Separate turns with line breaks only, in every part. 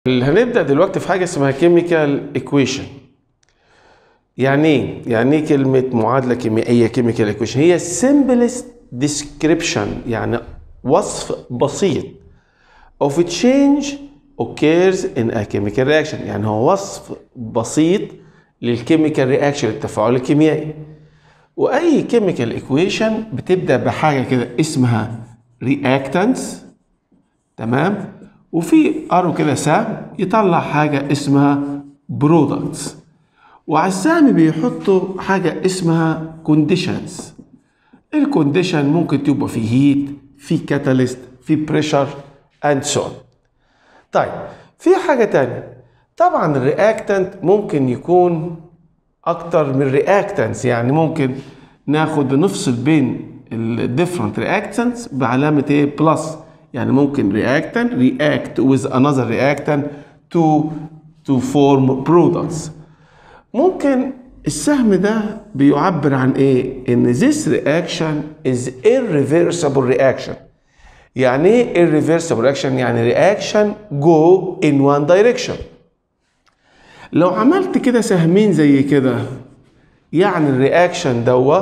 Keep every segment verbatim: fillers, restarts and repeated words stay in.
هنبدأ دلوقتي في حاجة اسمها chemical equation. يعني ايه؟ يعني ايه كلمة معادلة كيميائية chemical equation؟ هي simplest description، يعني وصف بسيط of a change occurs in a chemical reaction. يعني هو وصف بسيط للchemical reaction، التفاعل الكيميائي. وأي chemical equation بتبدأ بحاجة كده اسمها reactants، تمام؟ وفي ارو كده سهم يطلع حاجه اسمها برودكتس، وعلى السهم بيحطوا حاجه اسمها كونديشنز. الكونديشن ممكن تبقى في هيت، في كاتاليست، في بريشر اند سو. طيب في حاجه تانية، طبعا الرياكتنت ممكن يكون اكتر من رياكتنتس، يعني ممكن ناخد نفصل بين الديفرنت رياكتنتس بعلامه ايه؟ بلس. يعني ممكن reactant react with another reactant to to form products. ممكن السهم ده بيعبر عن ايه؟ ان this reaction is irreversible reaction. يعني ايه irreversible reaction؟ يعني reaction go in one direction. لو عملت كده سهمين زي كده، يعني الرياكشن دوا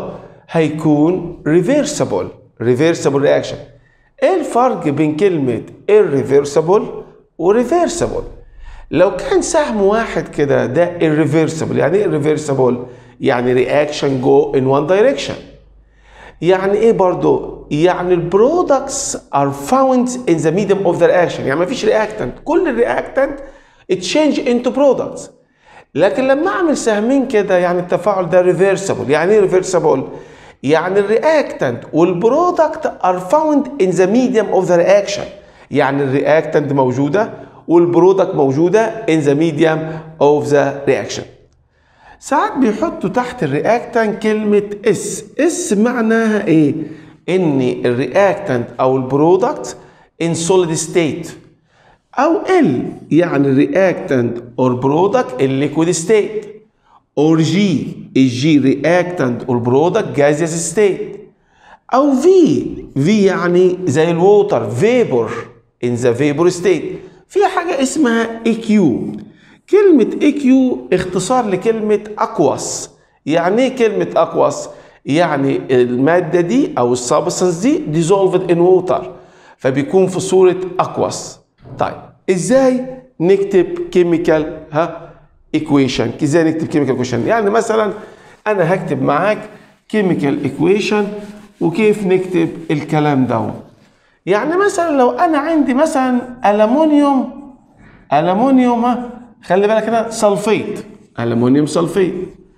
هيكون reversible reversible reaction. ايه الفرق بين كلمة irreversible و reversible؟ لو كان سهم واحد كده ده irreversible. يعني ايه irreversible؟ يعني reaction go in one direction. يعني ايه برضو؟ يعني ال products are found in the medium of the reaction. يعني ما فيش reactant، كل reactant change into products. لكن لما اعمل سهمين كده يعني التفاعل ده reversible. يعني ايه reversible؟ يعني الرياكتنت والبرودكت ار فاوند ان ذا ميديوم اوف ذا رياكشن. يعني الرياكتنت موجوده والبرودكت موجوده ان ذا ميديوم اوف ذا رياكشن. ساعات بيحطوا تحت الرياكتنت كلمه اس. اس معناها ايه؟ ان الرياكتنت او البرودكت ان سوليد ستيت، او ال يعني الرياكتنت اور برودكت ان ليكويد ستيت، or G الجي reactant or product gaseous state، أو V V يعني زي الووتر vapor in the vapor state. في حاجة اسمها إي كيو. كلمة إي كيو اختصار لكلمة aqueous. يعني إيه كلمة aqueous؟ يعني المادة دي أو السبستانس دي dissolved in water، فبيكون في صورة aqueous. طيب إزاي نكتب chemical ها equation؟ ازاي نكتب chemical equation؟ يعني مثلا انا هكتب معاك chemical equation وكيف نكتب الكلام ده. يعني مثلا لو انا عندي مثلا ألمونيوم ألمونيوم خلي بالك هنا سلفيت، ألمونيوم سلفيت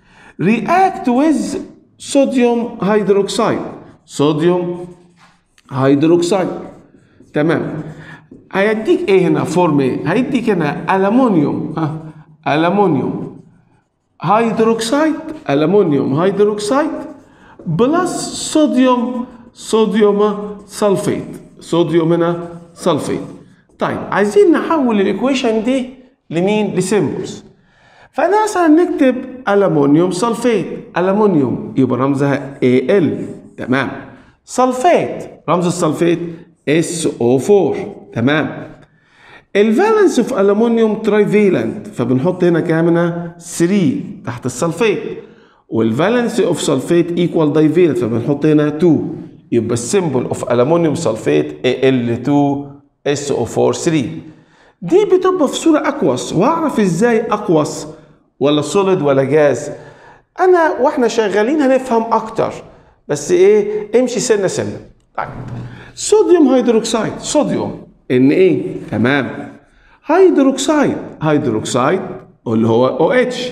react with صوديوم هيدروكسيد، صوديوم هيدروكسيد، تمام. هيديك ايه هنا؟ فورم ايه؟ هيديك هنا ألمونيوم ها ألمونيوم هيدروكسيد، ألمونيوم هيدروكسيد بلس صوديوم صوديوم سلفيت، صوديوم هنا سلفيت. طيب عايزين نحول الايكويشن دي لمين؟ لسيمبلز. فانا مثلا نكتب ألمونيوم سلفيت، ألمونيوم يبقى رمزها إيه إل، تمام. سلفيت رمز السلفيت إس أو فور، تمام. الفالنس اوف ألمونيوم ترايفالنت، فبنحط هنا كام؟ هنا ثلاثة تحت السلفيت. والفالنس اوف سلفيت ايكوال دايفالنت، فبنحط هنا اتنين. يبقى السيمبل اوف ألمونيوم سلفيت إيه إل اتنين إس أو فور ثلاثة. دي بتبقى في صوره اكوس. واعرف ازاي اكوس ولا سوليد ولا جاز؟ انا واحنا شغالين هنفهم اكتر، بس ايه؟ امشي سنه سنه. طيب صوديوم هيدروكسيد، صوديوم ان ايه، تمام. هيدروكسيد هيدروكسيد اللي هو او اتش.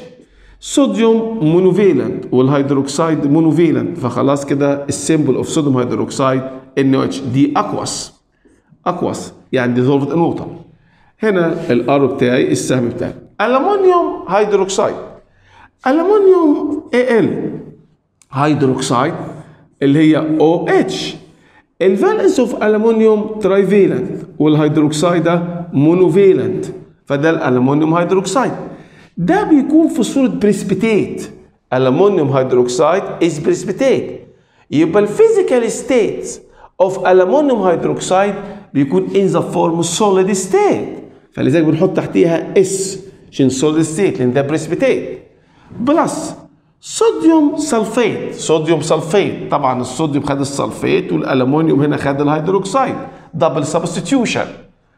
صوديوم مونوفيلنت والهيدروكسيد مونوفيلنت، فخلاص كده السيمبل اوف صوديوم هيدروكسيد ان او اتش. دي اكوس، اكوس يعني ديزولفد ان ووتر. هنا الارو بتاعي السهم بتاعي ألمونيوم هيدروكسيد، ألمونيوم اي ال هيدروكسيد اللي هي او اتش. الفالنس اوف ألمونيوم ترايفالنت والهيدروكسيد ده مونوفالنت، فده الألمونيوم هيدروكسيد. ده بيكون في صورة بريسبيتيت. ألمونيوم هيدروكسيد از بريسبيتيت. يبقى الفيزيكال ستيت اوف ألمونيوم هيدروكسيد بيكون in the form solid state. فلذلك بنحط تحتيها اس عشان سوليد ستيت لان ده بريسبيتيت. بلس صوديوم سلفيت. صوديوم سلفيت طبعا الصوديوم خد السلفيت والالومنيوم هنا خد الهيدروكسيد، دبل سبستيوشن.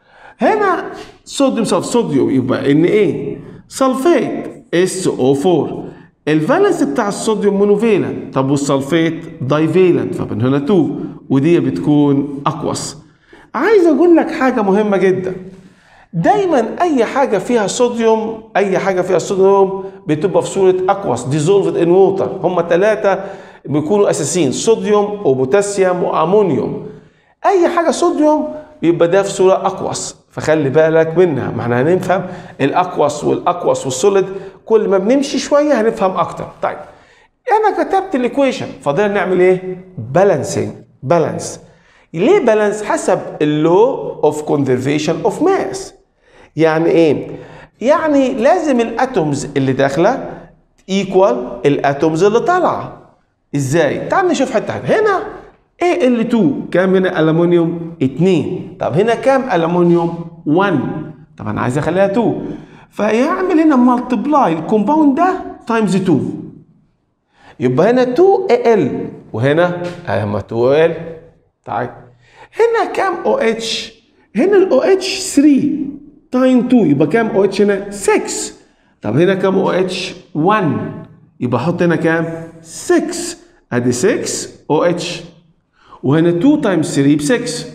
هنا صوديوم سلف صوديوم يبقى ان ايه سلفيت اس او أربعة. الفالنس بتاع الصوديوم مونوفيلنت، طب والسلفيت دايفيلنت فمن هنا اتنين ودي بتكون اقوس. عايز اقول لك حاجه مهمه جدا، دايما اي حاجه فيها صوديوم اي حاجه فيها صوديوم بتبقى في صوره اقوس ديزولفد ان ووتر. هم ثلاثه بيكونوا اساسيين، صوديوم وبوتاسيوم وامونيوم. اي حاجه صوديوم يبقى ده في صوره اقوس، فخلي بالك منها. ما احنا هنفهم الاقوس والاقوس والسوليد كل ما بنمشي شويه هنفهم اكتر. طيب انا كتبت الايكويشن، فاضل نعمل ايه؟ بالانسنج. بالانس. ليه بالانس؟ حسب اللو اوف كونزرفيشن اوف ماس. يعني ايه؟ يعني لازم الاتومز اللي داخله ايكوال الاتومز اللي طالعه. ازاي؟ تعال نشوف حته حته. هنا ايه ال اتنين كام؟ هنا الومنيوم اتنين. طب هنا كام الومنيوم؟ واحد. طب انا عايز اخليها اتنين، فيعمل هنا مالتبلاي الكومباوند ده تايمز اتنين، يبقى هنا اتنين اي ال وهنا اهما اتنين ال. طيب هنا كام او اتش؟ هنا الاو اتش تلاتة تايم اتنين يبقى كام او اتش هنا؟ ستة. طب هنا كام او اتش؟ واحد يبقى احط هنا كام؟ ستة. ادي ستة او اتش وهنا اتنين تايمز تلاتة ب ستة.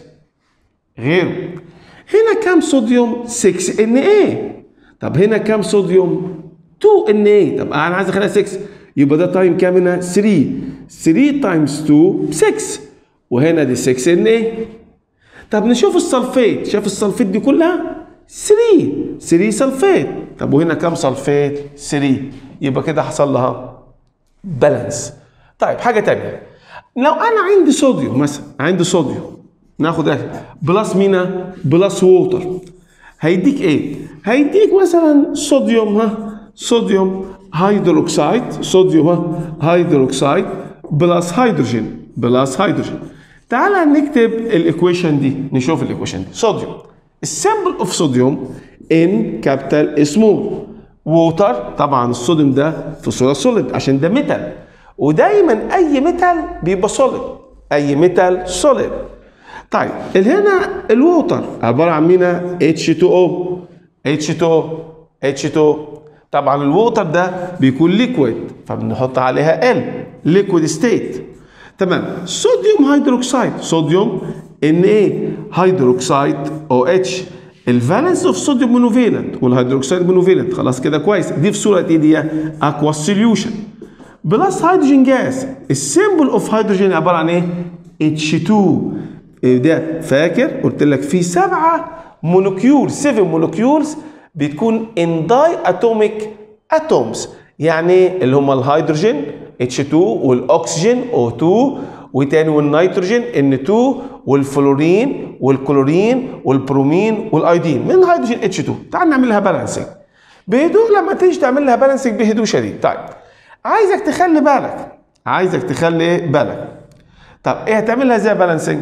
غيره هنا كام صوديوم؟ ستة ان ايه. طب هنا كام صوديوم؟ اتنين ان ايه. طب انا عايز اخليها ستة يبقى ده تايم كام هنا؟ تلاتة. تلاتة تايمز اتنين ب ستة وهنا دي ستة ان ايه. طب نشوف السلفيت. شايف السلفيت دي كلها؟ تلاتة. تلاتة سلفيت. طب وهنا كام سلفيت؟ تلاتة. يبقى كده حصل لها بالانس. طيب حاجه ثانيه، لو انا عندي صوديوم مثلا، عندي صوديوم ناخد ايه؟ بلس مينا بلس ووتر، هيديك ايه؟ هيديك مثلا صوديوم ها صوديوم هيدروكسيد، صوديوم ها هيدروكسيد بلس هيدروجين بلس هيدروجين. تعالى نكتب الايكويشن دي، نشوف الايكويشن دي. صوديوم السيمبل اوف صوديوم ان كابيتال سمول. ووتر طبعا الصوديوم ده في صوره سوليد عشان ده ميتال، ودايما اي ميتال بيبقى سوليد، اي ميتال سوليد. طيب هنا الووتر عباره عن مينا اتش اتنين او اتش اتنين اتش اتنين. طبعا الووتر ده بيكون ليكويد فبنحط عليها ال ليكويد ستيت. تمام. صوديوم هيدروكسيد، صوديوم ان ايه هيدروكسيد او اتش. الفالنس اوف صوديوم مونوفيلنت والهيدروكسيد مونوفيلنت. خلاص كده كويس. دي في صوره ايه؟ دي اكوا سوليوشن. بلس هيدروجين جاز. السيمبل اوف هيدروجين عباره عن ايه؟ اتش اتنين. ده فاكر قلت لك في سبعه مولكيول، سبع مولكيولز بتكون ان داي اتوميك اتومز، يعني اللي هم الهيدروجين اتش اتنين والاكسجين او اتنين وتاني والنيتروجين ان اتنين والفلورين والكلورين والبرومين والايودين من هيدروجين اتش اتنين. تعال نعمل لها بالانسنج بهدوء. لما تيجي تعمل لها بالانسنج بهدوء شديد. طيب عايزك تخلي بالك، عايزك تخلي بالك. طب ايه هتعملها ازاي بالانسنج؟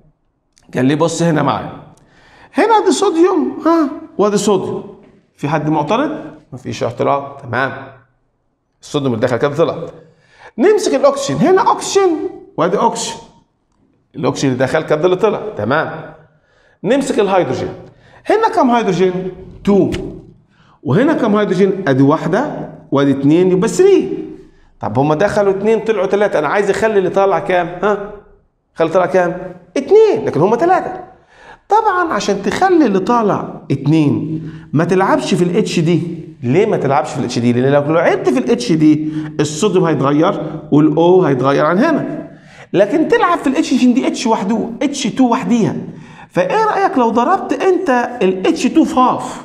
قال لي بص هنا معايا، هنا دي صوديوم ها وادي صوديوم. في حد معترض؟ مفيش اعتراض. تمام. الصوديوم اللي دخل كده طلع. نمسك الاكسجين، هنا اكسجين وادي اكسجين. الاكسجين اللي دخل كده اللي طلع. تمام. نمسك الهيدروجين، هنا كم هيدروجين؟ اتنين. وهنا كم هيدروجين؟ ادي واحده وادي اتنين يبقى تلاتة. طب هما دخلوا اتنين طلعوا تلاتة، انا عايز اخلي اللي طالع كام؟ ها؟ خلي طالع كام؟ اتنين، لكن هما تلاتة. طبعا عشان تخلي اللي طالع اتنين ما تلعبش في الاتش دي. ليه ما تلعبش في الاتش دي؟ لان لو لعبت في الاتش دي الصوديوم هيتغير والاو هيتغير عن هنا. لكن تلعب في الاتش عشان دي اتش وحده، اتش اتنين وحديها. فايه رايك لو ضربت انت الاتش اتنين في هاف؟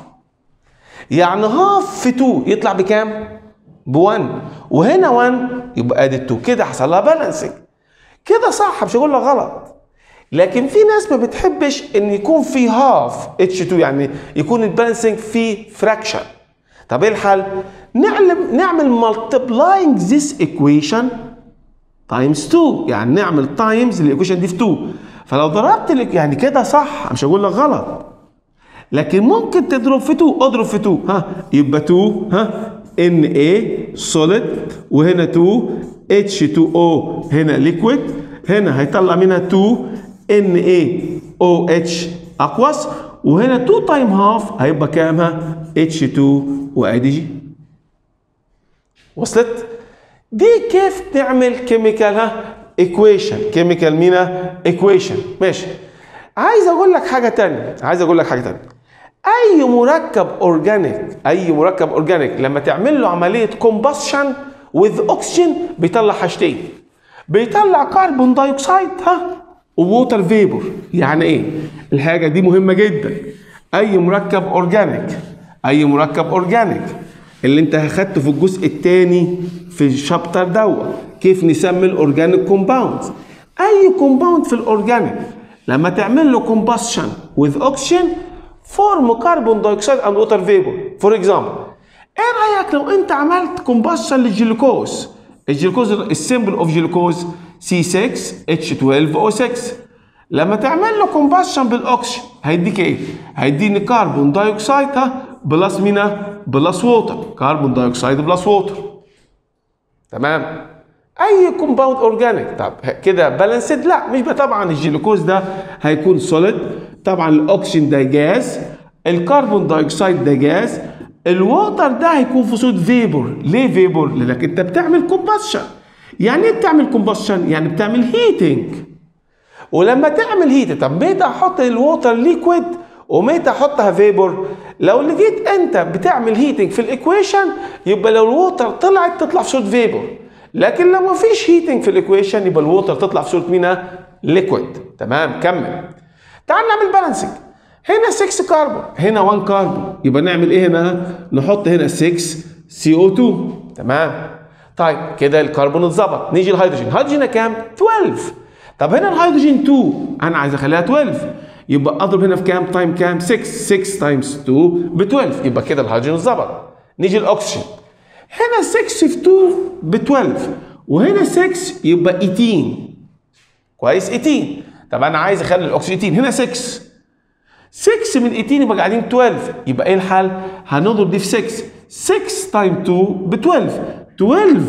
يعني هاف في اتنين يطلع بكام؟ ب واحد. وهنا واحد يبقى ادي اتنين. كده حصل لها بالانسنج. كده صح، مش هقول لك غلط. لكن في ناس ما بتحبش ان يكون في هاف اتش اتنين، يعني يكون البالانسنج في فراكشن. طب ايه الحل؟ نعمل نعمل مالتبلاينج ذيس ايكويشن تايمز اتنين، يعني نعمل تايمز الايكويشن دي في اتنين. فلو ضربت لك يعني كده صح، مش هقول لك غلط. لكن ممكن تضرب في اتنين، اضرب في اتنين ها يبقى اتنين ها ان ايه solid، وهنا اتنين اتش اتنين او هنا liquid، هنا هيطلع منها اتنين ان ايه او اتش aqueous، وهنا اتنين تايم هاف هيبقى كام ها اتش اتنين وادي جي. وصلت؟ دي كيف تعمل كيميكال ها ايكويشن، كيميكال مينا ايكويشن. ماشي. عايز اقول لك حاجه ثانيه، عايز اقول لك حاجه ثانيه. اي مركب اورجانيك، اي مركب اورجانيك لما تعمل له عمليه كومبشن وذ اوكسجين بيطلع حاجتين، بيطلع كربون دايوكسيد ها ووتر فيبور. يعني ايه؟ الحاجه دي مهمه جدا. اي مركب اورجانيك، اي مركب اورجانيك اللي انت اخدته في الجزء الثاني في الشابتر دوت كيف نسمي الاورجانيك كومباوندز. اي كومباوند في الاورجانيك لما تعمل له كومبشن وذ اوكسجين فورم كربون دايوكسيد اند ووتر فيبور. فور اكزامبل، ايه رايك لو انت عملت كومبشن للجلوكوز؟ الجلوكوز السيمبل اوف جلوكوز سي ستة اتش اتناشر او ستة. لما تعمل له كومبشن بالاكسجين هيديك ايه؟ هيديني كربون دايوكسيد ها بلس مينا بلس ووتر، كربون دايوكسيد بلس ووتر. تمام؟ اي كومباوند اورجانيك. طب كده بالانسد؟ لا مش طبعا. الجلوكوز ده هيكون سوليد، طبعا الاكسجين ده جاز، الكربون دايوكسيد ده جاز، الووتر ده هيكون في صوره فيبور. ليه فيبور؟ لانك انت بتعمل كومبشن. يعني ايه بتعمل كومبشن؟ يعني بتعمل هيتنج. ولما تعمل هيت، طب متى احط الووتر ليكويد ومتى احطها فيبور؟ لو لقيت انت بتعمل هيتنج في الايكويشن يبقى لو الووتر طلعت تطلع في صوره فيبور، لكن لو ما فيش هيتنج في الايكويشن يبقى الووتر تطلع في صوره مينا ليكويد. تمام؟ كمل. تعال نعمل بالانسنج. هنا ستة كربون، هنا واحد كربون، يبقى نعمل ايه هنا؟ نحط هنا ستة سي او اتنين. تمام؟ طيب كده الكربون اتظبط. نيجي الهيدروجين، الهيدروجين كام؟ اتناشر. طب هنا الهيدروجين اتنين، انا عايز اخليها اتناشر، يبقى اضرب هنا في كام؟ تايم كام؟ ستة. ستة تايمز اتنين ب اتناشر، يبقى كده الهيدروجين اتظبط. نيجي الاكسجين، هنا ستة في اتنين ب اتناشر، وهنا ستة يبقى تمنتاشر. كويس؟ تمنتاشر. طب انا عايز اخلي الاكسجين تمنتاشر، هنا ستة. ستة من تمنتاشر يبقى قاعدين اتناشر، يبقى ايه الحل؟ هنضرب دي في ستة. ستة تايم اتنين ب اتناشر، اتناشر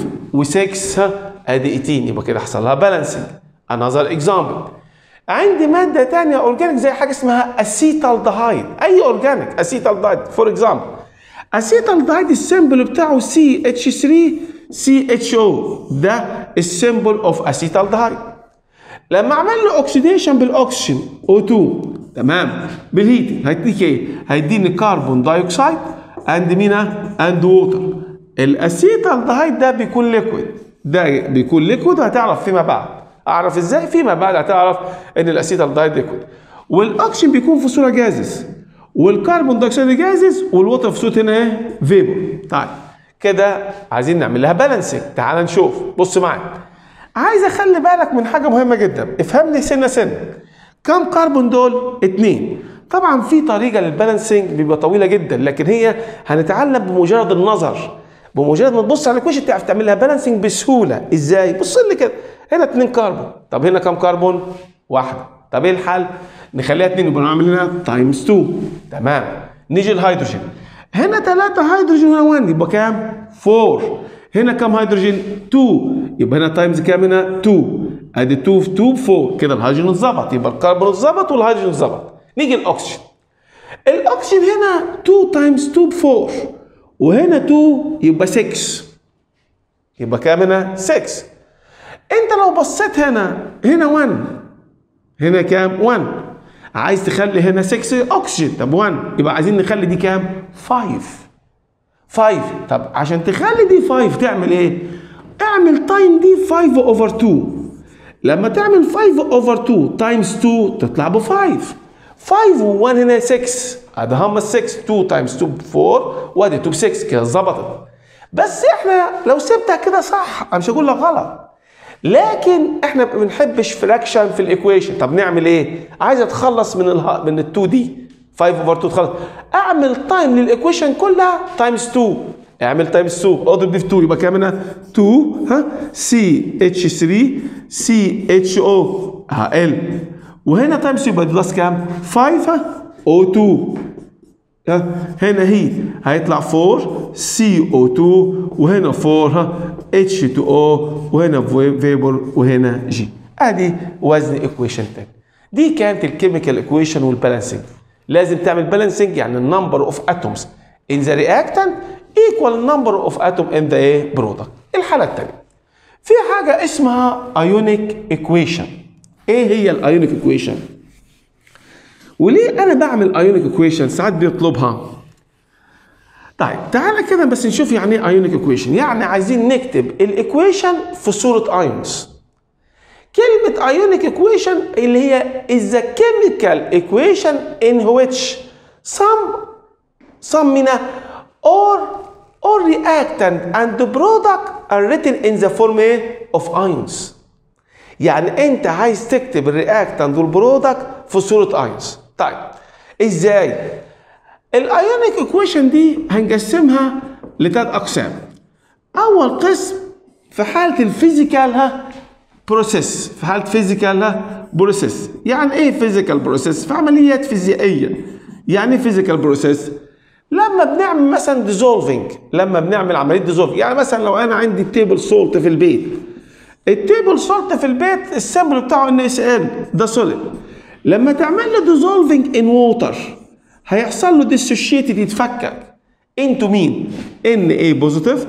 و6 ادي تمنتاشر، يبقى كده حصل لها بالانسنج. انذر اكزامبل، عندي ماده ثانيه اورجانيك زي حاجه اسمها اسيتالدهايد. اي اورجانيك اسيتالدهايد. فور اكزامبل، اسيتالدهايد السيمبل بتاعه سي اتش ثلاثة سي اتش او، ده السيمبل اوف اسيتالدهايد. لما اعمل له اوكسيديشن بالاكسجين او اتنين، تمام، بالهيت هيديك ايه؟ هيديني كربون دايوكسيد اند مينا اند ووتر. الاسيتالدهايد ده بيكون ليكويد، ده بيكون ليكويد. هتعرف فيما بعد. اعرف ازاي؟ فيما بعد هتعرف ان الاسيتالدهايد ليكويد. والاكسجين بيكون في صوره جازز، والكربون دايوكسيد جازز، والووتر في صوره هنا ايه؟ فيبور. طيب كده عايزين نعمل لها بالانسنج. تعال نشوف. بص معايا، عايز اخلي بالك من حاجه مهمه جدا. افهمني سنه سنه. كم كربون دول؟ اتنين. طبعا في طريقه للبالانسنج بيبقى طويله جدا، لكن هي هنتعلم بمجرد النظر. بمجرد ما تبص على الكويشن تعرف تعمل لها بالانسنج بسهوله. ازاي؟ بص لي كده، هنا اتنين كربون. طب هنا كم كربون؟ واحده. طب ايه الحل؟ نخليها اتنين، يبقى نعمل هنا تايمز اتنين. تمام. نيجي الهيدروجين، هنا تلاتة هيدروجين وهنا واحد، يبقى كام؟ اربعة. هنا كم هيدروجين؟ اتنين، يبقى هنا تايمز كام؟ هنا اتنين. ادي اتنين في اتنين ب اربعة، كده الهيدروجين اتظبط، يبقى الكربون اتظبط والهيدروجين اتظبط. نيجي الاكسجين، الاكسجين هنا اتنين تايمز اتنين ب اربعة، وهنا اتنين يبقى ستة، يبقى كام هنا؟ ستة. انت لو بصيت هنا، هنا واحد، هنا كام؟ واحد. عايز تخلي هنا ستة اكسجين، طب واحد، يبقى عايزين نخلي دي كام؟ خمسة. خمسة. طب عشان تخلي دي خمسة تعمل ايه؟ اعمل تايم دي خمسة اوفر اتنين. لما تعمل خمسة اوفر اتنين تايمز اتنين تطلع ب خمسة. خمسة و1 هنا ستة، ادي هم ستة. اتنين تايمز اتنين ب اربعة، وادي اتنين ب ستة، كده ظبطت. بس احنا لو سبتها كده صح، انا مش هقول لك غلط، لكن احنا ما بنحبش فراكشن في الايكويشن. طب نعمل ايه؟ عايز اتخلص من ال من ال2 دي، خمسة اوفر اتنين تخلص. اعمل تايم للايكويشن كلها تايمز اتنين. اعمل تايمز اتنين، اضرب دي في اتنين، يبقى كام هنا؟ اتنين ها سي اتش ثلاثة سي اتش او ها ال، وهنا تايمز يبقى بلس كام؟ خمسة او اتنين. هنا هيت هيطلع أربعة سي أو اتنين وهنا أربعة اتش اتنين او وهنا فيبر وهنا جي. ادي وزن ايكويشن تاني. دي كانت الكيميكال ايكويشن والبالانسنج. لازم تعمل بالانسنج يعني النمبر اوف اتومز ان ذا رياكتنت ايكوال النمبر اوف اتوم ان ذا ايه برودكت. الحاله الثانيه في حاجه اسمها ايونيك ايكويشن. ايه هي الايونيك ايكويشن؟ وليه انا بعمل ايونيك ايكويشن؟ ساعات بيطلبها. طيب تعالى كده بس نشوف يعني ايه ايونيك ايكويشن. يعني عايزين نكتب الايكويشن في صوره ايونز. كلمة ionic equation اللي هي is the chemical equation in which some some منها or or reactant and the product are written in the form of ions. يعني أنت عايز تكتب الرياكتنت والبرودكت في صورة ايونز. طيب إزاي؟ الايونيك equation دي هنقسمها لثلاث أقسام. أول قسم في حالة الفيزيكال ها بروسيس، في حالة فيزيكال بروسيس. يعني ايه فيزيكال بروسيس؟ في عمليات فيزيائية. يعني ايه فيزيكال بروسيس؟ لما بنعمل مثلا ديزولفينج، لما بنعمل عملية ديزولفينج، يعني مثلا لو انا عندي تيبل سولت في البيت. التيبل سولت في البيت السمبل بتاعه ان اس ال ده سوليد. لما تعمل له ديزولفينج ان ووتر هيحصل له ديسوشيتد يتفكك انتو مين؟ ان اي بوزيتيف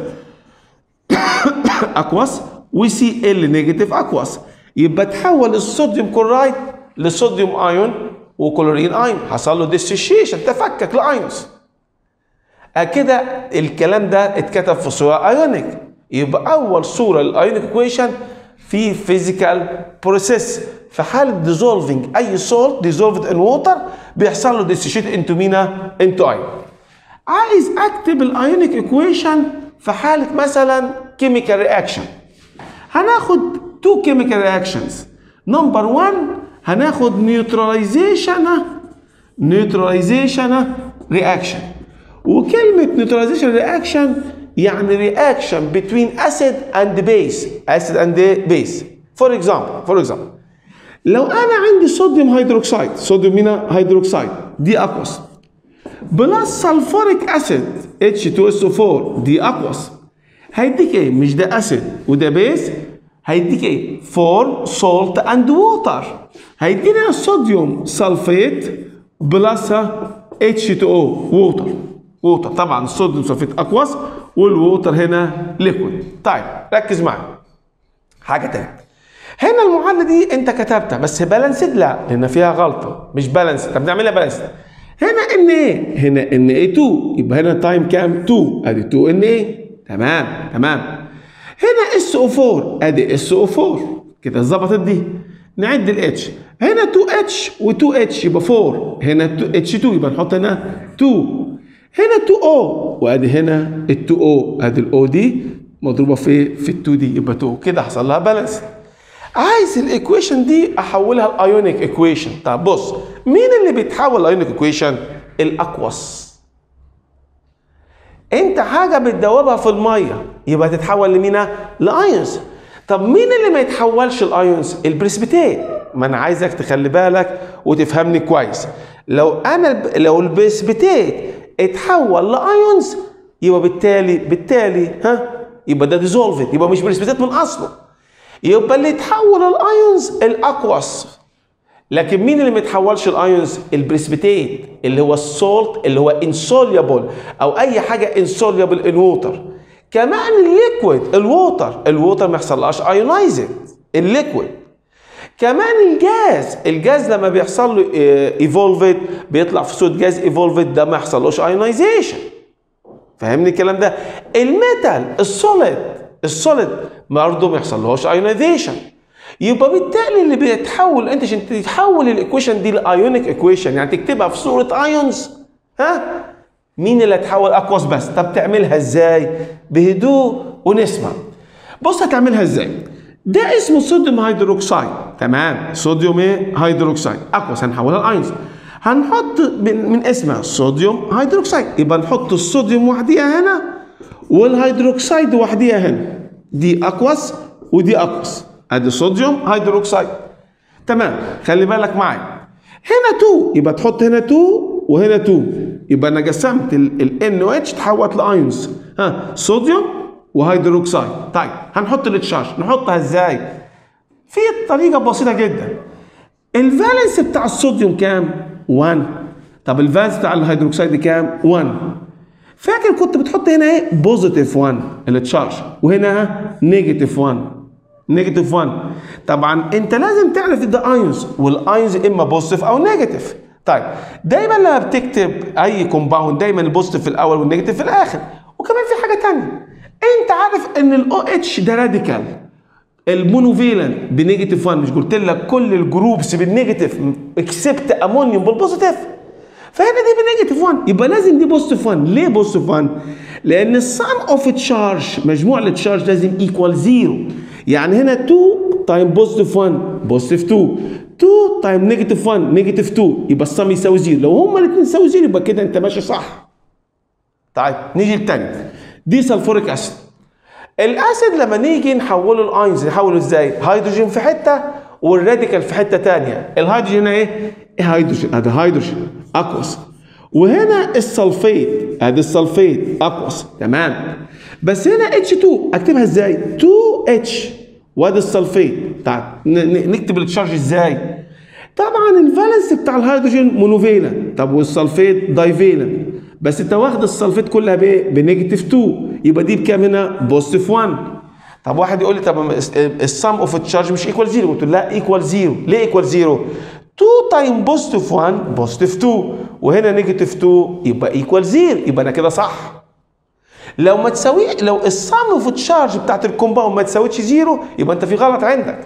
اكواس وسي ال نيجاتيف اكواس. يبقى تحول الصوديوم كلورايد لصوديوم ايون وكلورين ايون، حصل له ديسوشيشن تفكك لايونز. كده الكلام ده اتكتب في صوره ايونيك. يبقى اول صوره للايونيك ايكويشن في فيزيكال بروسيس. في حاله ديزولفينج اي سولت ديزولفد ان ووتر بيحصل له ديسوشيت انتو مينا انتو ايون. عايز اكتب الايونيك ايكويشن في حاله مثلا كيميكال رياكشن. هناخد تو chemical reactions. نمبر واحد هناخد نيوتراليزيشن نيوتراليزيشن رياكشن. وكلمة نيوتراليزيشن رياكشن يعني رياكشن between acid and base. acid and base. For example for example لو أنا عندي صوديوم هيدروكسيد، صوديوم هنا هيدروكسيد دي أكوس بلس سلفوريك أسيد اتش اتنين اس او اربعة دي أكوس، هيديك ايه؟ مش ده اسيد وده بيس، هيديك ايه؟ فور سولت اند ووتر. هيدينا الصوديوم سلفيت بلس اتش اتنين او ووتر. ووتر طبعا الصوديوم سلفيت اكواس والووتر هنا ليكويد. طيب ركز معايا حاجه تانية. هنا المعادله دي انت كتبتها بس بالانسد لا، لان فيها غلطه مش بالانسد. طب نعملها بالانسد. هنا ان ايه؟ هنا ان ايه اتنين، يبقى هنا تايم كام؟ اتنين. ادي اتنين ان ايه. تمام تمام. هنا اس او اربعة ادي اس او اربعة كده ظبطت دي. نعد الاتش. هنا اتنين اتش و2 اتش يبقى اربعة. هنا اتش اتنين يبقى نحط هنا اتنين. هنا اتنين او وادي هنا ال2 او ادي الاو دي مضروبه في في ال2 دي يبقى اتنين. كده حصل لها بالانس. عايز الايكويشن دي احولها لايونيك ايكويشن. طب بص مين اللي بيتحول لايونيك ايكويشن؟ الاكواس. انت حاجه بتدوبها في الميه يبقى تتحول لمينا؟ لايونز. طب مين اللي ما يتحولش الايونز؟ البريسبيتات. ما انا عايزك تخلي بالك وتفهمني كويس. لو انا لو البريسبيتات اتحول لايونز يبقى بالتالي بالتالي ها يبقى ده ديزولفد، يبقى مش بريسبيتات من اصله. يبقى اللي يتحول الايونز الاكواس. لكن مين اللي ما يتحولش الايونز؟ البريسبيتات اللي هو السولت اللي هو انسوليبل او اي حاجه انسوليبل ان ووتر. كمان الليكويد الووتر الووتر ما يحصلهاش ايونايزد الليكويد. كمان الجاز الجاز لما بيحصل له ايفولفد بيطلع في صوره جاز ايفولفد ده ما يحصلوش ايونايزيشن. فاهمني الكلام ده؟ الميتال السوليد السوليد برضه ما يحصلهاش ايونايزيشن. يبقى بالتالي اللي بيتحول انت عشان تتحول الايكويشن دي لايونيك ايكويشن يعني تكتبها في صوره ايونز ها مين اللي هتحول؟ اكواس بس. طب تعملها ازاي؟ بهدوء ونسمع. بص هتعملها ازاي؟ ده اسمه صوديوم هيدروكسيد. تمام صوديوم ايه؟ هيدروكسيد اكواس هنحولها لايونز. هنحط من, من اسمها صوديوم هيدروكسيد يبقى نحط الصوديوم وحديها هنا والهيدروكسيد وحديها هنا. دي اكواس ودي اكواس. ادي صوديوم هيدروكسيد. تمام خلي بالك معايا. هنا اتنين يبقى تحط هنا اتنين وهنا اتنين، يبقى انا قسمت ال ان او اتش تحولت لايونز، ها صوديوم وهيدروكسيد. طيب هنحط التشارج، نحطها ازاي؟ في طريقه بسيطه جدا. الفالنس بتاع الصوديوم كام؟ واحد. طب الفالنس بتاع الهيدروكسيد كام؟ واحد. فاكر كنت بتحط هنا ايه؟ بوزيتيف واحد التشارج، وهنا نيجاتيف واحد، نيجاتيف واحد. طبعا انت لازم تعرف ده ايونز، والايونز اما بوزيتيف او نيجاتيف. طيب دايما لما بتكتب اي كومباوند دايما البوزيتيف في الاول والنيجاتيف في الاخر. وكمان في حاجه ثانيه، انت عارف ان الاو اتش ده راديكال، المونوفيلنت بنيجاتيف واحد، مش قلت لك كل الجروبس بالنيجاتيف اكسبت امونيوم بالبوزيتيف؟ فهنا دي بنيجاتيف واحد، يبقى لازم دي بوزيتيف واحد. ليه بوزيتيف واحد؟ لان السم اوف تشارج، مجموع التشارج لازم ايكوال زيرو. يعني هنا اتنين تايم بوزيتيف واحد بوزيتيف اتنين، اتنين تايم نيجاتيف واحد نيجاتيف اتنين، يبقى السم يساوي زيرو. لو هما الاثنين يساوي زيرو يبقى كده انت ماشي صح. طيب نيجي للتاني، دي سلفوريك اسيد. الاسيد لما نيجي نحوله الاينز نحوله ازاي؟ هيدروجين في حته والراديكال في حته ثانيه. الهيدروجين ايه؟ هيدروجين، ادي هيدروجين اكوس، وهنا السلفيت، ادي السلفيت اكوس، تمام. بس هنا اتش اتنين اكتبها ازاي؟ اتنين اتش وادي السلفيت. طيب نكتب التشارج ازاي؟ طبعا الفالنس بتاع الهيدروجين مونوفيلنت، طب والسلفيت دايفيلنت، بس انت واخد السلفيت كلها بايه؟ بنيجاتيف اتنين، يبقى دي بكام هنا؟ بوزيتيف واحد. طب واحد يقول لي طب السم اوف تشارج مش ايكوال زيرو، قلت له لا ايكوال زيرو. ليه ايكوال زيرو؟ اتنين تايم بوزيتيف واحد بوزيتيف اتنين، وهنا نيجاتيف اتنين، يبقى ايكوال زيرو، يبقى انا كده صح. لو ما تساوي، لو السم اوف تشارج بتاعت الكومباوند ما تساويش زيرو يبقى انت في غلط عندك.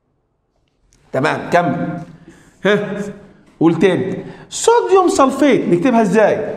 تمام كمل. ها قول تاني. صوديوم سلفيت نكتبها ازاي؟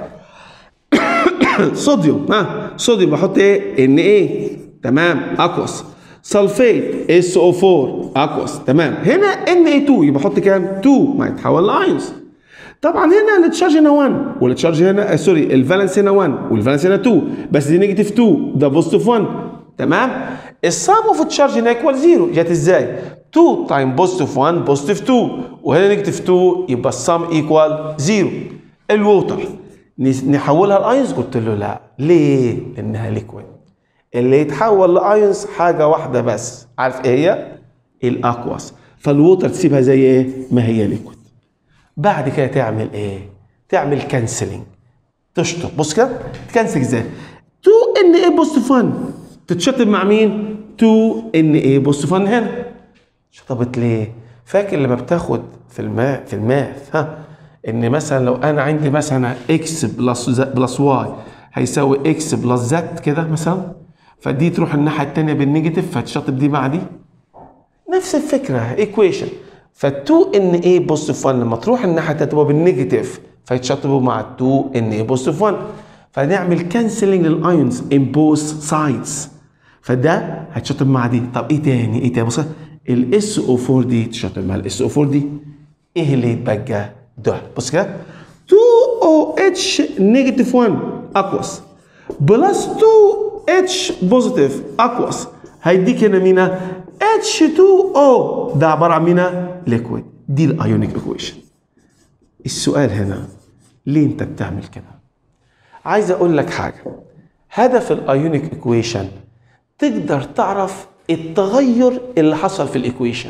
صوديوم، ها صوديوم بحط ايه؟ ان ايه، تمام اكوس. سلفيت اس او اربعة اكوس، تمام. هنا ان اي اتنين يبقى احط كام؟ اتنين، ما يتحول لايونز. طبعا هنا التشارج هنا واحد والتشارج هنا آه سوري الفالنس هنا واحد والفالنس هنا اتنين، بس دي نيجاتيف اتنين ده بوزيتيف واحد، تمام. السم اوف التشارج هنا ايكوال زيرو، جت ازاي؟ اتنين تايم بوزيتيف واحد بوزيتيف اتنين، وهنا نيجاتيف اتنين، يبقى السم ايكوال زيرو. الووتر نحولها لايونز، قلت له لا. ليه؟ لانها ليكويد. اللي يتحول لايونز حاجه واحده بس، عارف ايه هي؟ الاكواس. فالووتر تسيبها زي ايه؟ ما هي ليكويد. بعد كده تعمل ايه؟ تعمل كانسلنج، تشطب. بص كده تكنسل ازاي؟ اتنين ان ايه بوزيتيف واحد تتشطب مع مين؟ اتنين ان ايه بوزيتيف واحد هنا. شطبت ليه؟ فاكر لما بتاخد في الماء في الماث ها ان مثلا لو انا عندي مثلا اكس بلس بلس واي هيساوي اكس بلس زد كده مثلا، فدي تروح الناحيه الثانيه بالنيجاتيف فتشطب دي مع دي. نفس الفكره ايكويشن. فال2 ان اي بوزيتيف واحد لما تروح الناحيه الثانيه تبقى بالنيجاتيف فيتشطبوا مع ال2 ان اي بوزيتيف واحد، فنعمل كانسلنج للايونز ان بوث سايدز، فده هتشطب مع دي. طب ايه تاني؟ ايه تاني؟ بص الاس او اربعة دي تشطب مع الاس او اربعة دي، ايه اللي يتبقى؟ ده بص كده اتنين او اتش نيجاتيف واحد اكوس بلس اتنين اتش بوزيتيف اكوس، هيديك هنا مينا اتش اتنين او، ده عباره عن مينا ليكويد. دي الايونيك ايكويشن. السؤال هنا ليه انت بتعمل كده؟ عايز اقول لك حاجه، هدف الايونيك ايكويشن تقدر تعرف التغير اللي حصل في الايكويشن.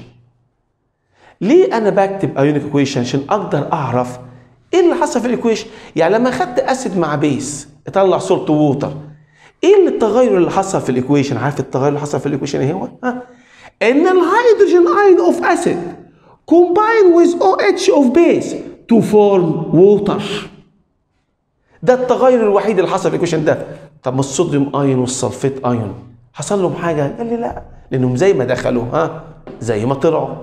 ليه انا بكتب ايونيك ايكويشن؟ عشان اقدر اعرف ايه اللي حصل في الايكويشن. يعني لما خدت اسيد مع بيس اطلع سولت ووتر، ايه اللي التغير اللي حصل في الايكويشن؟ عارف التغير اللي حصل في الايكويشن ايه هو؟ ها ان الهيدروجين اين اوف اسيد combine with او اتش of base to form water. ده التغير الوحيد اللي حصل في الايكويشن ده. طب ما الصوديوم ايون والسلفيت ايون حصل لهم حاجه؟ قال لي لا، لانهم زي ما دخلوا ها زي ما طلعوا.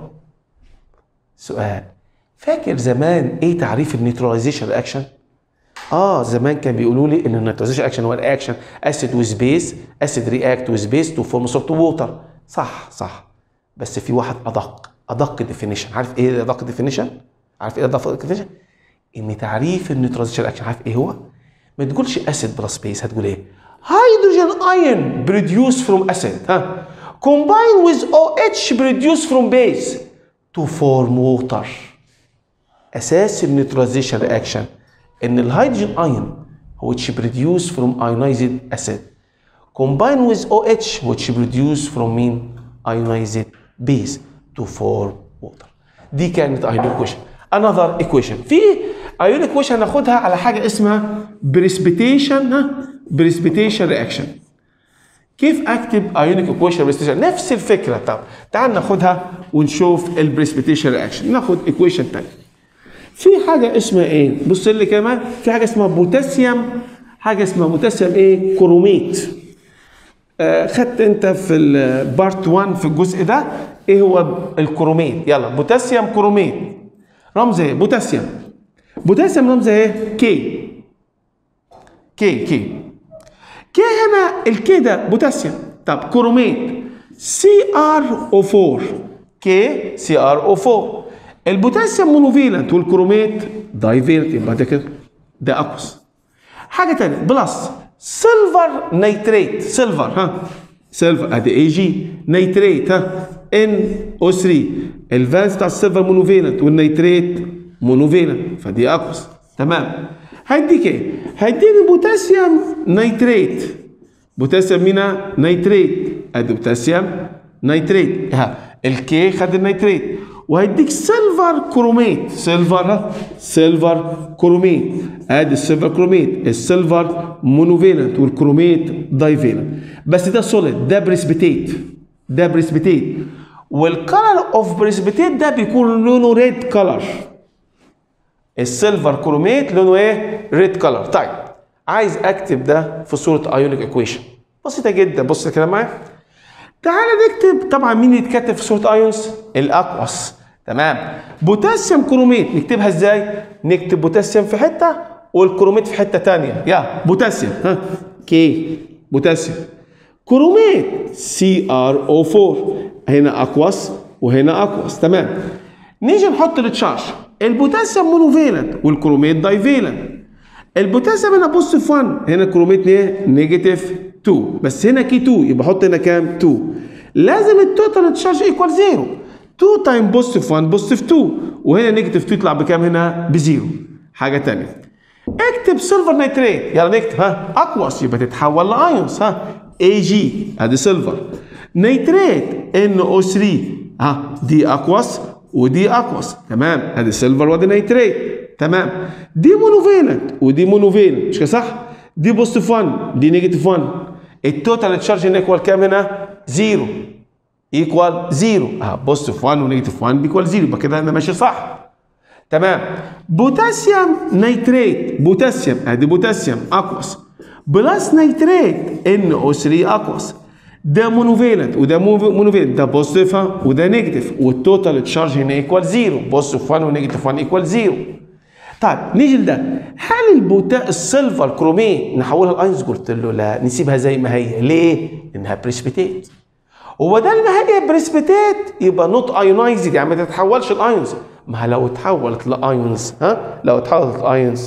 سؤال، فاكر زمان ايه تعريف النيوتراليزيشن رياكشن؟ اه زمان كان بيقولوا لي ان النيوتراليزيشن رياكشن هو رياكشن اسيد ويز بيس، اسيد رياكت ويز بيس تو فورم سولت ووتر. صح صح، بس في واحد ادق ادق ديفينيشن. عارف ايه ادق ديفينيشن؟ عارف ايه ادق ديفينيشن؟ ان تعريف النيوتراليزيشن رياكشن عارف ايه هو؟ ما تقولش اسيد بلس بيس، هتقول ايه؟ هيدروجين ايون بروديوس فروم اسيد ها combine with او اتش بروديوس فروم بيس to form water. اساس النيوتراليزيشن رياكشن ان الهيدروجين ايون which produce from ionized acid combine with OH which produce from mean ionized base to form water. دي كانت ionic equation. another equation. في ionic equation هناخدها على حاجة اسمها precipitation precipitation reaction. كيف اكتب ionic equation precipitation؟ نفس الفكرة. طب تعال ناخدها ونشوف ال precipitation reaction. ناخد equation تاني. في حاجة اسمها ايه؟ بص لي كمان، في حاجة اسمها بوتاسيوم، حاجة اسمها بوتاسيوم ايه؟ كروميت. آه خدت انت في البارت واحد في الجزء ده ايه هو الكروميت؟ يلا بوتاسيوم كروميت. رمز ايه؟ بوتاسيوم. بوتاسيوم رمز ايه؟ كي. كي كي. كي هنا الكي ده بوتاسيوم. طب كروميت سي ار او أربعة. كي سي ار او أربعة. البوتاسيوم مونوفيلنت والكروميت دايفيلنت، يبقى ده كده ده اقوس. حاجه ثانيه بلس سيلفر نيتريت. سيلفر ها سيلفر ادي اي جي. نيتريت ها ان او ثلاثة. الفالنس بتاع السيلفر مونوفيلنت والنيتريت مونوفيلنت، فدي اقوس. تمام. هيديك ايه؟ هيديني بوتاسيوم نيتريت. بوتاسيوم مينا نيتريت. ادي بوتاسيوم نيتريت. ها الكي خد النيتريت. وهيديك سيلفر كروميت. سيلفر ها سيلفر كروميت. ادي السيلفر كروميت. السيلفر مونوفيلنت والكروميت دايفيلنت. بس ده سوليد، ده بريسبيتيت. ده بريسبيتيت. والكلر اوف بريسبيتيت ده بيكون لونه ريد كلر. السيلفر كروميت لونه ايه؟ ريد كلر. طيب عايز اكتب ده في صوره ايونيك ايكويشن. بسيطه جدا. بص كده معايا. تعالى نكتب. طبعا مين يتكتب في صوره ايونز؟ الاقوس. تمام. بوتاسيوم كروميت نكتبها ازاي؟ نكتب بوتاسيوم في حته والكروميت في حته ثانيه. يا بوتاسيوم ها كي بوتاسيوم. كروميت سي ار او أربعة. هنا اقوس وهنا اقوس. تمام. نيجي نحط التشارج. البوتاسيوم مونوفيلنت والكروميت دايفيلنت. البوتاسيوم هنا بوزيتيف واحد، هنا الكروميت ايه؟ نيجاتيف اتنين. بس هنا كي اتنين، يبقى احط هنا كام؟ اتنين. لازم التوتال تشارج ايكوال زيرو. اتنين تايم بوزيتيف واحد بوزيتيف اتنين، وهنا نيجاتيف اتنين يطلع بكام؟ هنا بزيرو. حاجه ثانيه اكتب سيلفر نيتريت. يلا نكتب ها اقوس يبقى تتحول لايونز. ها اي جي ادي سيلفر. نيتريت ان او ثلاثة. ها دي اقوس ودي اقوس. تمام. ادي سيلفر وادي نيتريت. تمام. دي مونوفيلنت ودي مونوفيلنت، مش كده صح؟ دي بوزيتيف واحد دي نيجاتيف واحد. التوتال تشارج هنا ايكوال كام؟ هنا زيرو. ايكوال زيرو. اه بوزيتيف واحد ونيجاتيف واحد بيكوال زيرو، يبقى كده انا ماشي صح. تمام. بوتاسيوم نيتريت. بوتاسيوم ادي بوتاسيوم اقوس بلس نيتريت ان او ثلاثة اقوس. ده مونوفيلنت وده مونوفيلنت، ده بوزيتيف وده نيجاتيف، والتوتال تشارج هنا ايكوال زيرو. بوزيتيف واحد ونيجاتيف واحد ايكوال زيرو. طيب نيجي لده. هل البوتا السيلفر كروميت نحولها لايونز؟ قلت له لا، نسيبها زي ما هي. ليه؟ انها بريسبيتيت. وبدل ما هي بريسبيتيت يبقى نوت ايونايزد، يعني ما تتحولش لايونز. ما لو اتحولت لايونز ها لو اتحولت لايونز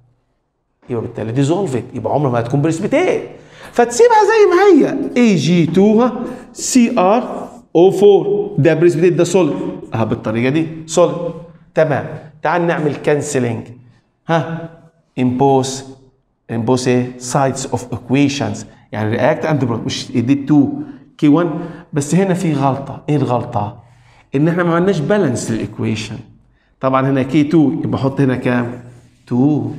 يبقى بالتالي ديزولفت، يبقى عمرها ما هتكون بريسبيتيت. فتسيبها زي ما هي. اي جي اتنين سي ار او أربعة. ده بريسبيتيت ده سوليد. اه بالطريقه دي سوليد. تمام. تعال نعمل كانسلنج. ها امبوس امبوس ايه؟ سايدز اوف ايكويشنز، يعني رياكت اند برودكت. مش دي اتنين كي واحد. بس هنا في غلطه. ايه الغلطه؟ ان احنا ما عملناش بالانس للايكويشن. طبعا هنا كي اتنين يبقى احط هنا كام؟ اتنين.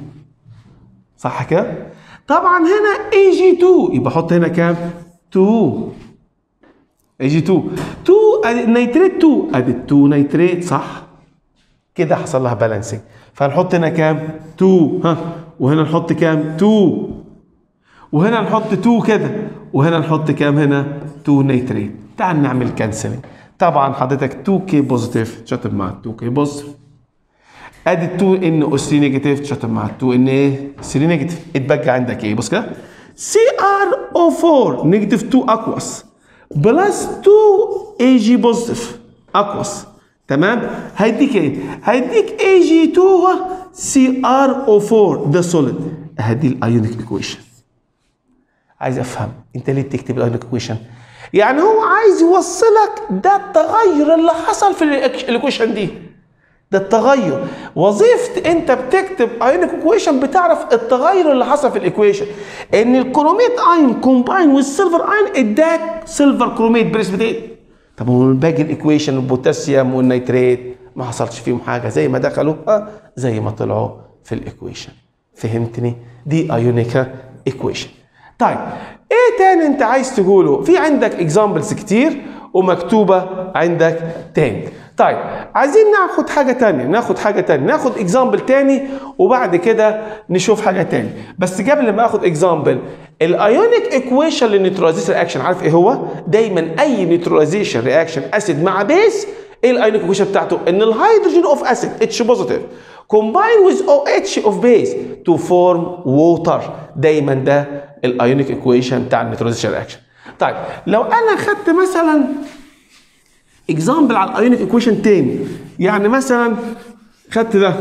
صح كده؟ طبعا هنا اي جي اتنين يبقى احط هنا كام؟ اتنين. اي جي اتنين اتنين النيتريت اتنين ادي اتنين نيتريت. صح كده حصل لها بالانسنج. فهنحط هنا كام؟ اتنين. ها وهنا نحط كام؟ اتنين. وهنا نحط اتنين كده، وهنا نحط كام؟ هنا اتنين نيتريت. تعال نعمل كانسلنج. طبعا حضرتك اتنين كي بوزيتيف تشطب مع اتنين كي بوزيتيف. ادي اتنين ان او ثلاثة نيجاتيف تشطب مع اتنين ان ايه؟ ثلاثة نيجاتيف. اتبقى عندك ايه؟ بص كده سي ار او أربعة نيجاتيف اتنين اقوس بلس اتنين اي جي بوزيتيف اقوس. تمام. هيديك ايه؟ هيديك اي جي اتنين سي ار او أربعة ده سوليد. هدي الايونيك ايكويشن. عايز افهم انت ليه بتكتب الايونيك ايكويشن؟ يعني هو عايز يوصلك ده التغير اللي حصل في الايكويشن دي. ده التغير. وظيفه انت بتكتب ايونيك ايكويشن بتعرف التغير اللي حصل في الايكويشن، ان الكروميت ايون كومباين والسيلفر ايون اداك سيلفر كروميت بريسبيتيت. طب باقي الايكويشن البوتاسيوم والنيتريت ما حصلش فيهم حاجه، زي ما دخلوا اه زي ما طلعوا في الايكويشن. فهمتني؟ دي ايونيك ايكويشن. طيب ايه تاني انت عايز تقوله؟ في عندك اكزامبلز كتير ومكتوبه عندك تاني. طيب عايزين ناخد حاجه تانية، ناخد حاجه تانية، ناخد اكزامبل تاني وبعد كده نشوف حاجه تاني. بس قبل ما اخد اكزامبل، الايونيك ايكويشن للنيوتراليزيشن رياكشن عارف ايه هو؟ دايما اي نيوتراليزيشن رياكشن اسيد مع بيس، ايه الايونيك ايكويشن بتاعته؟ ان الهيدروجين اوف اسيد اتش بوزيتيف combine with OH of base to form water. دايما ده الايونيك ايكويشن بتاع النيوتراليزيشن رياكشن. طيب لو انا خدت مثلا اكزامبل على الايونيك ايكويشن تاني، يعني مثلا خدت ده،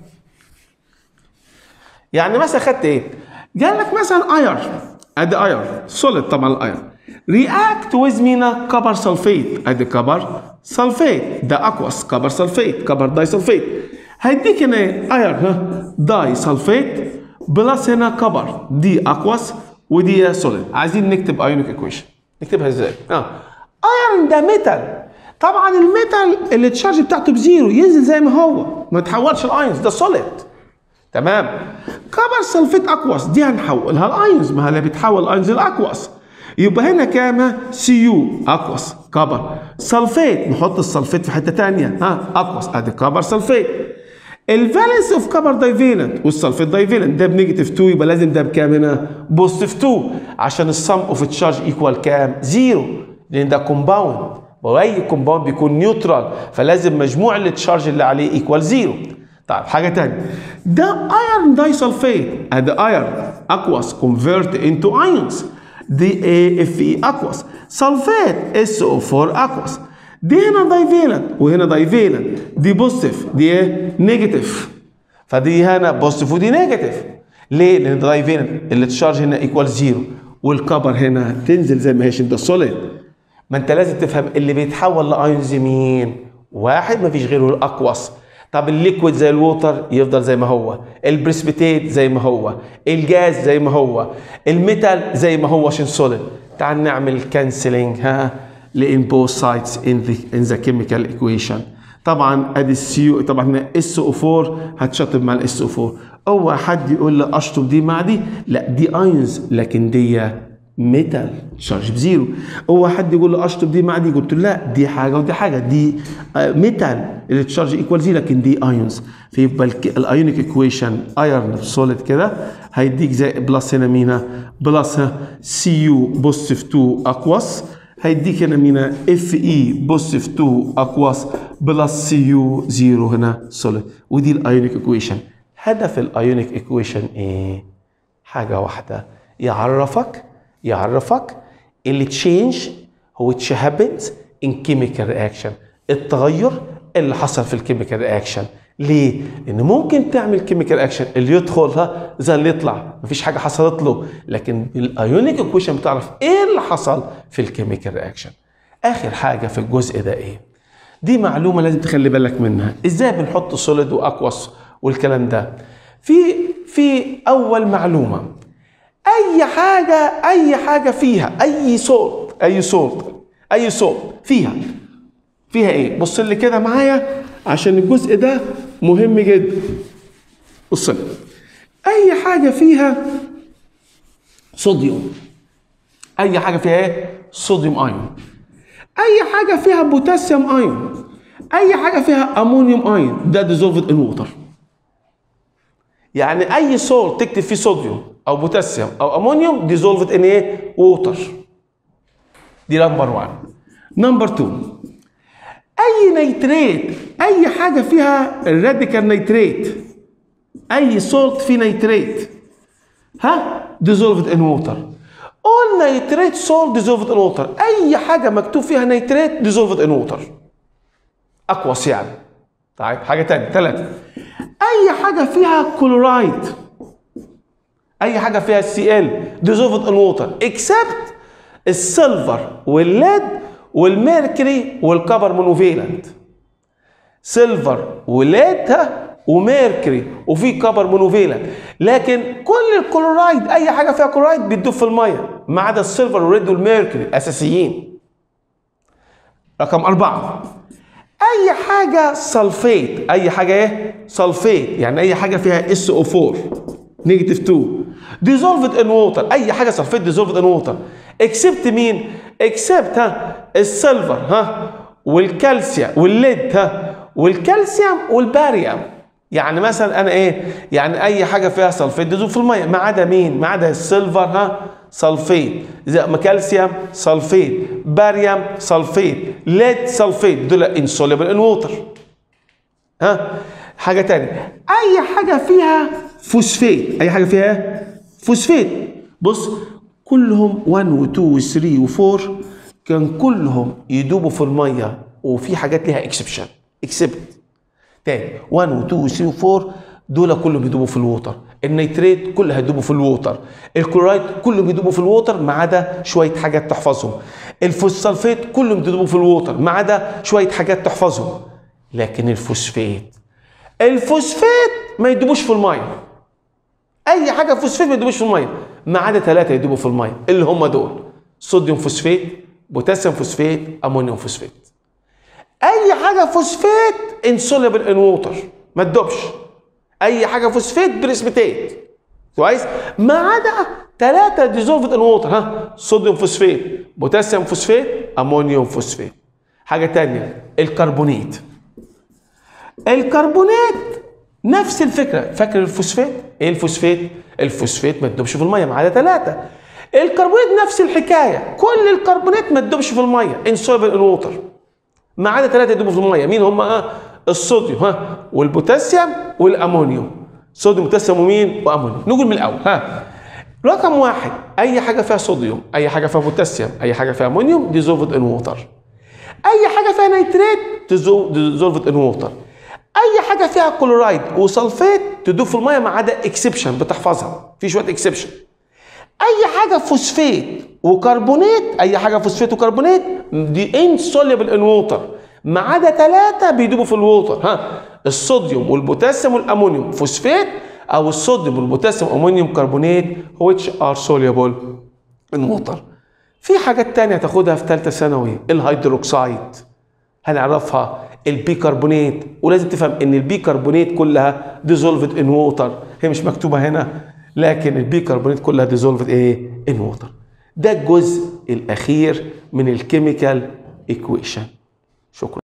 يعني مثلا خدت ايه؟ قال لك مثلا اير، ادي اير سوليد طبعا الاير، رياكت ويز مينا كبر سلفيت، ادي كبر سلفيت، ده اكوس كبر سلفيت، كبر داي سلفيت، هيديك هنا اير ها داي سلفيت بلس هنا كبر، دي اكوس ودي سوليد. عايزين نكتب ايونيك ايكويشن، نكتبها ازاي؟ اه ايرون ده ميتال، طبعا الميتال اللي التشارج بتاعته بزيرو ينزل زي ما هو ما يتحولش الايونز، ده سوليد تمام. كبر سلفيت اكوس دي هنحولها الايونز، ما هي اللي بتحول الايونز الاكوس، يبقى هنا كام؟ سي يو اكوس كبر سلفيت، نحط السلفيت في حته ثانيه ها اكوس، ادي كبر سلفيت. الفالنس اوف كبر دايفيلنت والسلفيت دايفيلنت، ده بنيجاتيف اتنين، يبقى لازم ده بكام هنا؟ بوزيتيف اتنين، عشان السم اوف تشارج ايكوال كام؟ زيرو، لان ده كومباوند، واي كومباوند بيكون نيوترال فلازم مجموع التشارج اللي عليه ايكوال زيرو. طيب حاجه ثانيه، ده ايرون داي سلفيت، ادي ايرون اكوس كونفيرت انتو ايونز، دي اي اف اي اكوس، سلفيت اس او اربعة اكوس، دي هنا دايفيلنت وهنا دايفيلنت، دي بوزيتيف دي نيجاتيف، فدي هنا بوزيتيف ودي نيجاتيف. ليه؟ لان دايفيلنت اللي تشارج هنا ايكوال زيرو، والكبر هنا تنزل زي ما هي عشان ده سوليد. ما انت لازم تفهم اللي بيتحول لايونز مين؟ واحد ما فيش غيره الاكوس. طب الليكويد زي الووتر يفضل زي ما هو، البريسبيتيت زي ما هو، الجاز زي ما هو، الميتال زي ما هو عشان سوليد. تعال نعمل كانسلينج ها لان both sides in the in the chemical equation. طبعا ادي السيو، طبعا اس او اربعة هتشطب مع الاس او اربعة. اوعى حد يقول لي اشطب دي مع دي، لا دي ايونز لكن دي ميتال تشارج بزيرو. اوعى حد يقول لي اشطب دي مع دي، قلت له لا دي حاجه ودي حاجه، دي ميتال اللي تشارج ايكوال زيرو لكن دي ايونز. فيبقى الايونيك ايكويشن ايرن سوليد كده هيديك زي بلس هنا مينا بلس سي يو بوزيتيف اتنين اكوس، هيديك هنا مينا اف اي بوزيتيف اتنين اكواس بلس سي يو زيرو هنا سوليد. ودي الايونيك ايكويشن. هدف الايونيك ايكويشن ايه؟ حاجه واحده، يعرفك يعرفك اللي تشينج هو which happens in chemical reaction، التغير اللي حصل في الكيميكال رياكشن. ليه؟ لان ممكن تعمل كيميكال رياكشن اللي يدخلها زي اللي يطلع مفيش حاجه حصلت له، لكن بالايونيك ايكويشن بتعرف ايه اللي حصل في الكيميكال رياكشن. اخر حاجه في الجزء ده ايه؟ دي معلومه لازم تخلي بالك منها، ازاي بنحط سوليد واكوس والكلام ده. في في اول معلومه، اي حاجه اي حاجه فيها اي صوت اي صوت اي صوت فيها فيها ايه؟ بص لي كده معايا عشان الجزء ده مهم جدا. بص لي، اي حاجه فيها صوديوم، اي حاجه فيها ايه؟ صوديوم ايون، اي حاجه فيها بوتاسيوم ايون، اي حاجه فيها امونيوم ايون، ده ديزولفد ان ووتر. يعني اي سولت تكتب فيه صوديوم او بوتاسيوم او امونيوم ديزولفد ان ايه؟ ووتر. دي نمبر واحد. نمبر اتنين، اي نيتريت، اي حاجه فيها الراديكال نيتريت، اي سولت فيه نيتريت ها ديزولفد ان ووتر. all nitrate salt dissolved in water، اي حاجه مكتوب فيها نيتريت dissolved in water اقوس يعني. طيب حاجه ثانيه ثلاثه، اي حاجه فيها كلورايد، اي حاجه فيها سي ال dissolved in water except السيلفر والليد والميركوري والكبر مونوفيلنت. سيلفر وليد وميركوري وفي كبر مونوفيلنت، لكن كل الكلورايد اي حاجه فيها كلورايد بتدوب في الميه ما عدا السيلفر والريد والميركوري اساسيين. رقم أربعة، اي حاجه سلفيت، اي حاجه ايه؟ سلفيت، يعني اي حاجه فيها اس او أربعة نيجاتيف اتنين ديزولفد ان ووتر، اي حاجه سلفيت ديزولفد ان ووتر اكسبت مين؟ اكسبت ها السيلفر ها والكالسيوم والليد ها والكالسيوم والباريوم. يعني مثلا انا ايه؟ يعني اي حاجه فيها سلفيت ديزولف في الميه ما عدا مين؟ ما عدا السيلفر ها سلفيت، زي ما كالسيوم سلفيت، باريوم سلفيت، ليد سلفيت، دول انسوليبل ان ووتر. ها حاجه ثانيه، اي حاجه فيها فوسفيت، اي حاجه فيها فوسفيت، بص كلهم واحد و2 و3 و4 كان كلهم يدوبوا في الميه، وفي حاجات ليها اكسبشن اكسبت تاني واحد و2 و3 و4 دول كلهم يدوبوا في الووتر. النيتريت كلها يدوبوا في الووتر، الكلورايد كلهم يدوبوا في الووتر ما عدا شويه حاجات تحفظهم، الفوسفيت كلهم يدوبوا في الووتر ما عدا شويه حاجات تحفظهم. لكن الفوسفيت الفوسفيت ما يدوبوش في الميه، اي حاجه فوسفيت ما يدوبوش في الميه ما عدا ثلاثه يدوبوا في الميه اللي هم دول: صوديوم فوسفيت، بوتاسيوم فوسفيت، امونيوم فوسفيت. اي حاجه فوسفيت انسوليبل ان ووتر ما تدوبش، اي حاجه فوسفيت بريسبيتيت كويس ما عدا ثلاثه ديزولفد ان ووتر، ها صوديوم فوسفيت، بوتاسيوم فوسفيت، امونيوم فوسفيت. حاجه ثانيه الكربونيت، الكربونات نفس الفكره. فاكر الفوسفات؟ ايه الفوسفات؟ الفوسفات ما تدوبش في الميه ما عدا ثلاثه. الكربونات نفس الحكايه، كل الكربونات ما تدوبش في الميه انسوليبل ان ووتر ما عدا ثلاثه يدوبوا في الميه. مين هم؟ اه الصوديوم ها والبوتاسيوم والامونيوم. صوديوم بوتاسيوم ومين؟ وامونيوم. نقول من الاول ها. رقم واحد، اي حاجه فيها صوديوم، اي حاجه فيها بوتاسيوم، اي حاجه فيها امونيوم ديزولفد ان ووتر. اي حاجه فيها نيتريت ديزولفد ان ووتر. اي حاجه فيها كلورايد وسلفيت تدوب في الميه ما عدا اكسبشن بتحفظها، في شويه اكسبشن. اي حاجه فوسفيت وكربونات، اي حاجه فوسفيت وكربونات دي انسوليبل ان ووتر ما عدا ثلاثه بيدوبوا في الووتر، ها الصوديوم والبوتاسيوم والامونيوم فوسفيت، او الصوديوم والبوتاسيوم امونيوم كربونات which are soluble in water. في حاجات ثانيه تاخدها في ثالثه ثانوي، الهيدروكسيد هنعرفها، البيكربونات، ولازم تفهم ان البيكربونات كلها ديزولفد ان ووتر، هي مش مكتوبه هنا لكن البيكربونات كلها ديزولفد ايه؟ ان ووتر. ده الجزء الاخير من الكيميكال ايكويشن. شكرا.